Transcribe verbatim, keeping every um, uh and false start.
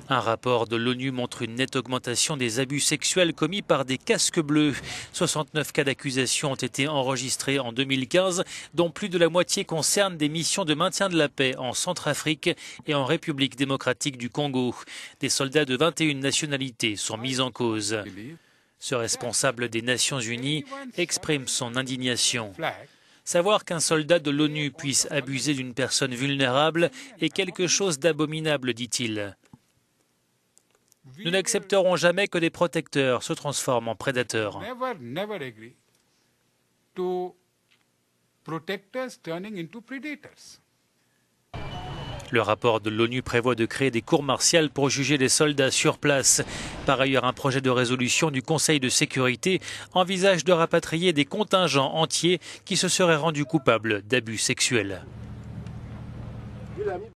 Un rapport de l'ONU montre une nette augmentation des abus sexuels commis par des casques bleus. soixante-neuf cas d'accusation ont été enregistrés en deux mille quinze, dont plus de la moitié concernent des missions de maintien de la paix en Centrafrique et en République démocratique du Congo. Des soldats de vingt et une nationalités sont mis en cause. Ce responsable des Nations Unies exprime son indignation. Savoir qu'un soldat de l'ONU puisse abuser d'une personne vulnérable est quelque chose d'abominable, dit-il. Nous n'accepterons jamais que des protecteurs se transforment en prédateurs. Le rapport de l'ONU prévoit de créer des cours martiales pour juger les soldats sur place. Par ailleurs, un projet de résolution du Conseil de sécurité envisage de rapatrier des contingents entiers qui se seraient rendus coupables d'abus sexuels.